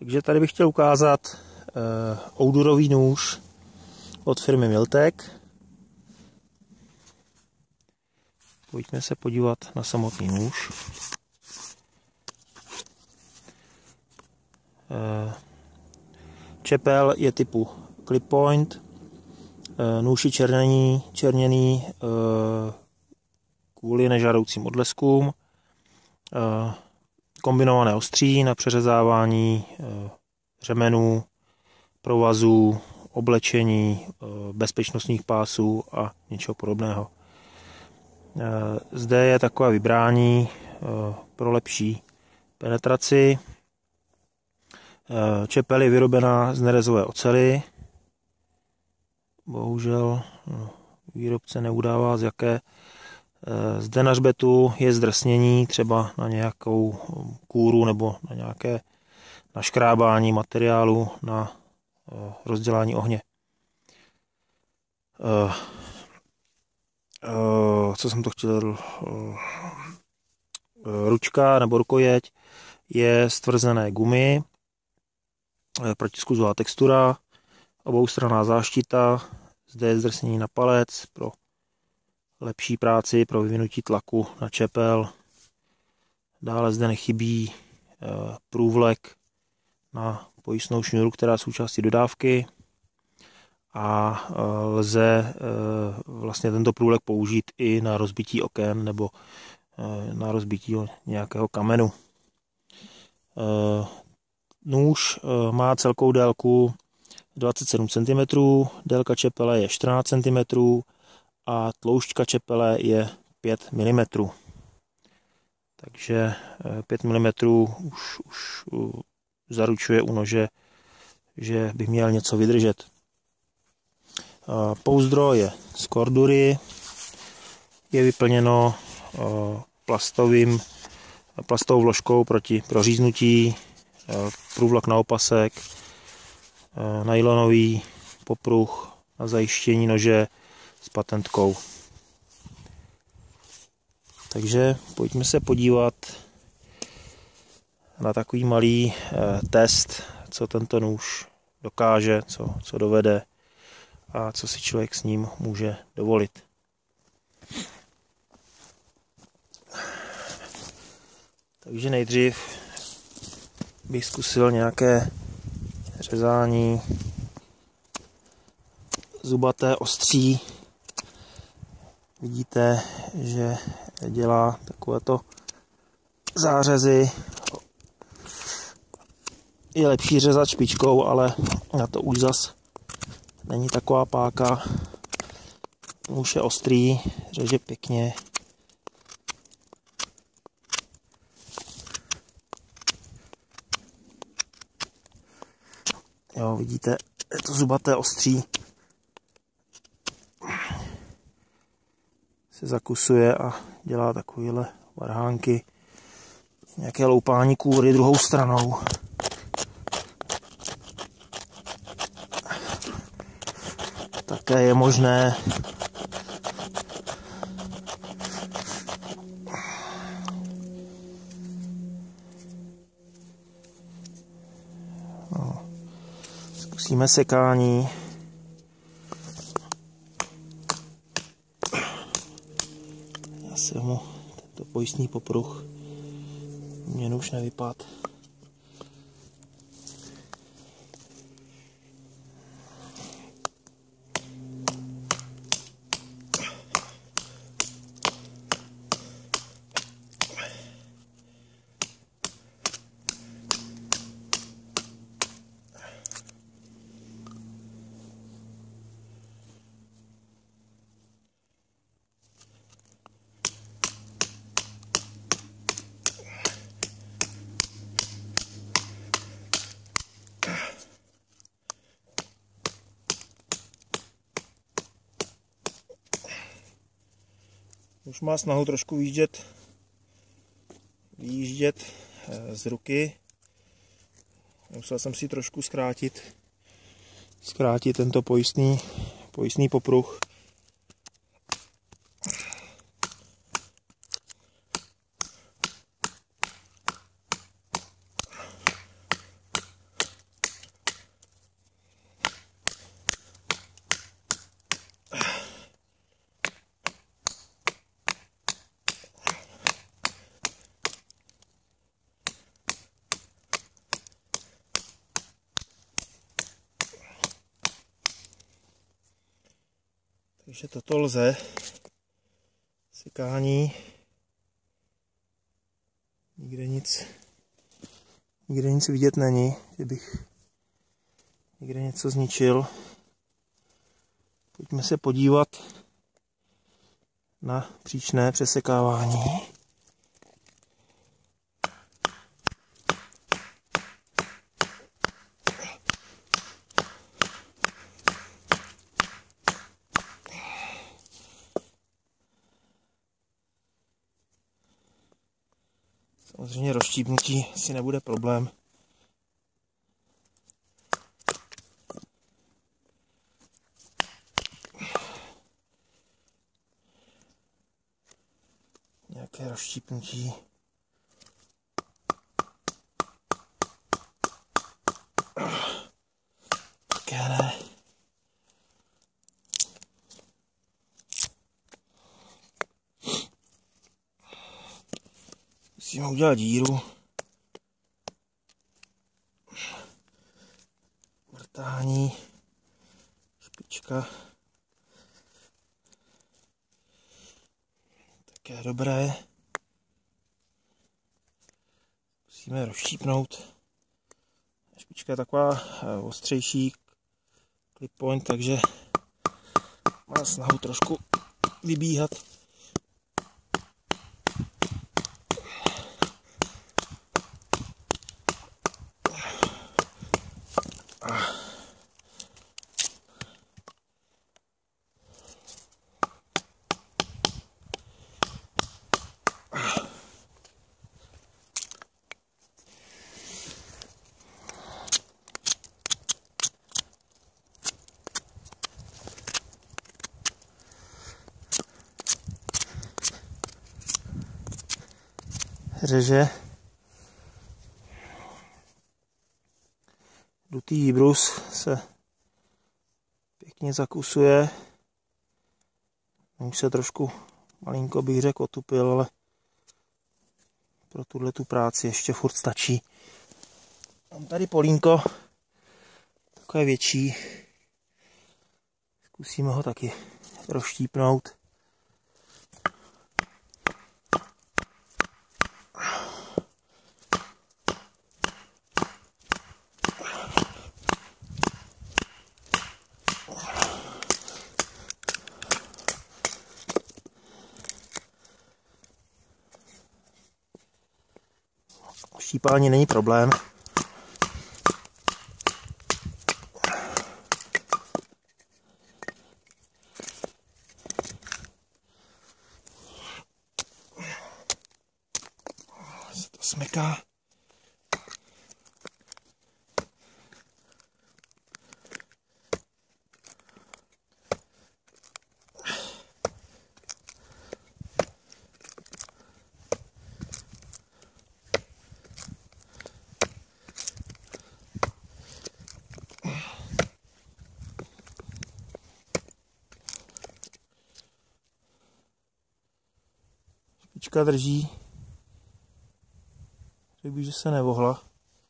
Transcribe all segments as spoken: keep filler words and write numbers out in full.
Takže tady bych chtěl ukázat uh, oudurový nůž od firmy Miltek. Pojďme se podívat na samotný nůž. Uh, čepel je typu clip point. Uh, nůž je černěný, černěný uh, kvůli nežádoucím odleskům. Uh, kombinované ostří na přeřezávání uh, řemenů, provazů, oblečení, bezpečnostních pásů a něčeho podobného. Zde je takové vybrání pro lepší penetraci. Čepel je vyrobená z nerezové oceli. Bohužel výrobce neudává z jaké. Zde na hřbetu je zdrsnění třeba na nějakou kůru nebo na nějaké naškrábání materiálu na rozdělání ohně. Uh, uh, co jsem to chtěl? Uh, ručka nebo rukojeť je z tvrzené gumy, protiskuzová textura, oboustranná záštita, zde je zdrsnění na palec pro lepší práci, pro vyvinutí tlaku na čepel. Dále zde nechybí uh, průvlek na pojistnou šňůru, která je součástí dodávky, a lze vlastně tento průvlek použít i na rozbití oken nebo na rozbití nějakého kamenu. Nůž má celkovou délku dvacet sedm centimetrů, délka čepele je čtrnáct centimetrů a tloušťka čepele je pět milimetrů. Takže pět milimetrů už, už zaručuje u nože, že by měl něco vydržet. Pouzdro je z kordury, je vyplněno plastovým, plastovou vložkou proti proříznutí, průvlak na opasek, nylonový popruh na zajištění nože s patentkou. Takže pojďme se podívat na takový malý test, co tento nůž dokáže, co, co dovede a co si člověk s ním může dovolit. Takže nejdřív bych zkusil nějaké řezání, zubaté ostří. Vidíte, že dělá takovéto zářezy. Je lepší řezat špičkou, ale na to už zas není taková páka. Nůž je ostrý, řeže pěkně. Jo, vidíte, je to zubaté ostří. Se zakusuje a dělá takovéhle varhánky. Nějaké loupání kůry druhou stranou. Také je možné no. Zkusíme sekání. Já se mu tento pojistný popruh mě už nevypadl. Už má snahu trošku výjíždět, výjíždět z ruky. Musel jsem si trošku zkrátit, zkrátit tento pojistný, pojistný popruh. Takže toto lze. Sekání. Nikde nic, nikde nic vidět není, kdybych někde něco zničil. Pojďme se podívat na příčné přesekávání. Samozřejmě rozštípnutí si nebude problém. Nějaké rozštípnutí. Také ne. Musíme udělat díru. Vrtání. Špička. Také dobré. Musíme rozštípnout. Špička je taková ostřejší clip point, takže má snahu trošku vybíhat. Řeže. Dutý brus se pěkně zakusuje. Už se trošku malinko bych řekl otupil, ale pro tuhle tu práci ještě furt stačí. Mám tady polínko, takové větší. Zkusíme ho taky rozštípnout. Štípání není problém. Se to smyká. Špička drží. Řekl bych, že se nevohla.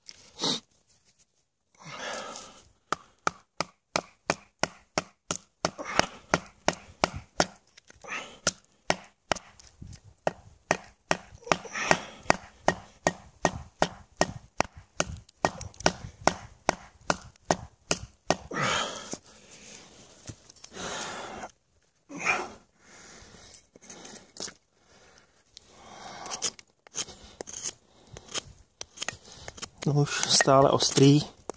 No už stále ostrý.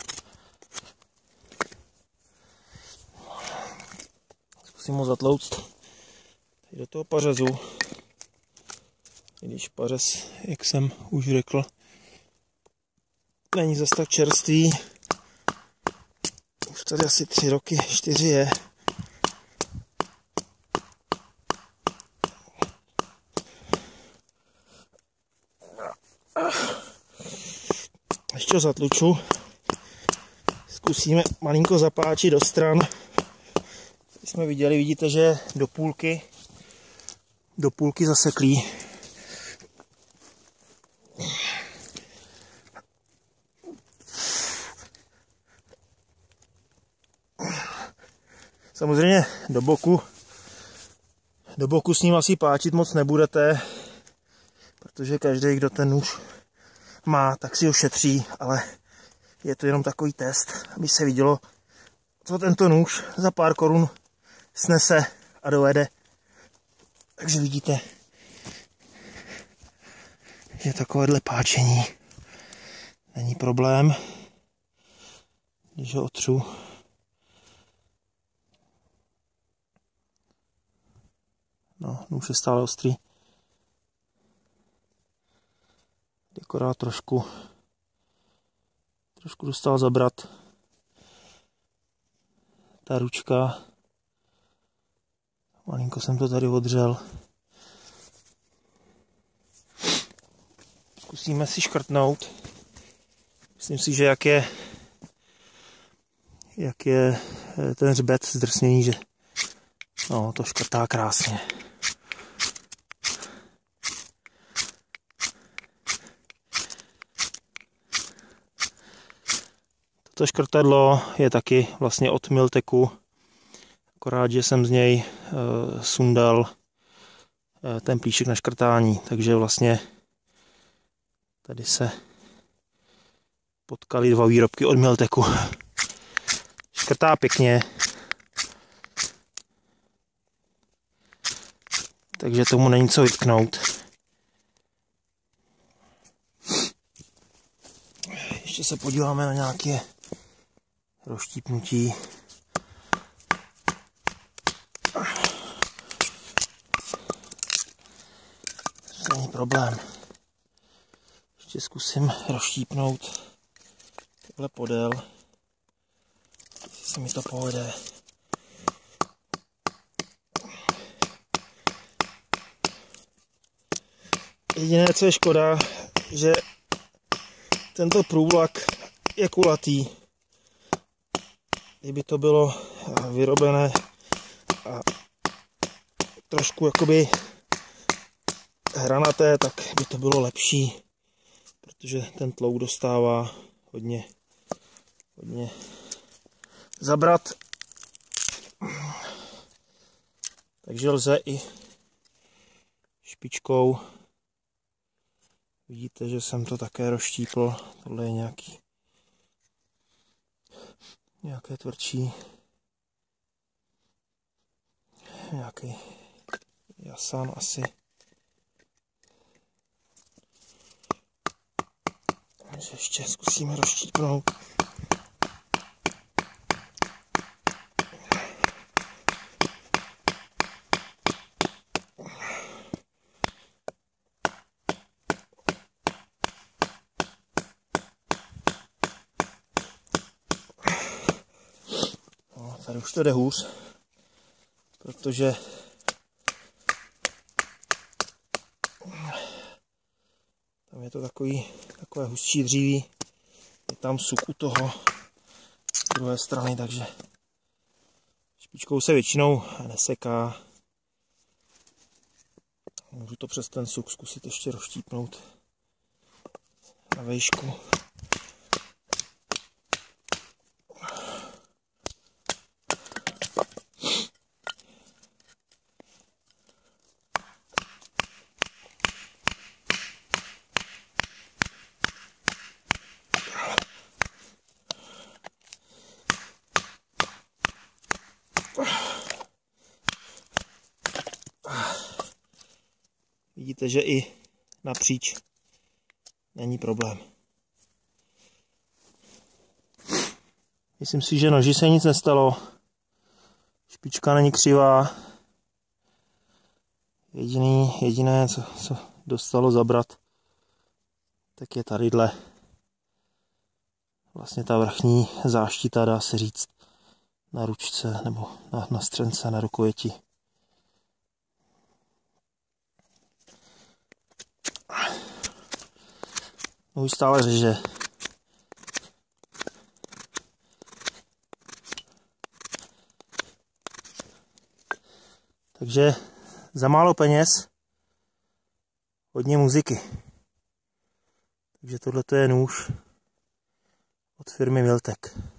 Zkusím ho zatlouct tady do toho pařezu. I když pařez, jak jsem už řekl, není zas tak čerstvý. Už tady asi tři roky, čtyři je. Ještě ho zatluču. Zkusíme malinko zapáčit do stran. Tady jsme viděli, vidíte, že je do půlky, do půlky zaseklý. Samozřejmě do boku Do boku s ním asi páčit moc nebudete, protože každý, kdo ten nůž má, tak si ho šetří, ale je to jenom takový test, aby se vidělo, co tento nůž za pár korun snese a dovede. Takže vidíte, že takovéhle páčení není problém, když ho otřu. No, nůž je stále ostrý. Akorát trošku, trošku dostal zabrat ta ručka. Malinko jsem to tady odřel. Zkusíme si škrtnout. Myslím si, že jak je, jak je ten hřbet zdrsněný, že no, to škrtá krásně. To škrtadlo je taky vlastně od Milteku, akorát, že jsem z něj e, sundal e, ten plíšek na škrtání, takže vlastně tady se potkaly dva výrobky od Milteku. Škrtá pěkně, takže tomu není co vytknout. Ještě se podíváme na nějaké rozštípnutí. To není problém. Ještě zkusím rozštípnout takhle podél. Jestli se mi to povede. Jediné, co je škoda, že tento průvlak je kulatý. Kdyby to bylo vyrobené a trošku jakoby hranaté, tak by to bylo lepší, protože ten tlouk dostává hodně, hodně zabrat. Takže lze i špičkou. Vidíte, že jsem to také rozštípl. Tohle je nějaký nějaké tvrdší, nějaký jasan asi. Takže ještě zkusíme rozštípnout. Tady už to jde hůř, protože tam je to takový, takové hustší dříví, je tam suk u toho z druhé strany, takže špičkou se většinou neseká. Můžu to přes ten suk zkusit ještě rozštípnout na vejšku. Vidíte, že i napříč není problém. Myslím si, že noži se nic nestalo. Špička není křivá. Jediný, jediné, co, co dostalo zabrat, tak je tadyhle. Vlastně ta vrchní záštita, dá se říct, na ručce nebo na, na střence, na rukojeti. Můj stále řeže. Takže za málo peněz hodně muziky. Takže tohle je nůž od firmy Miltek.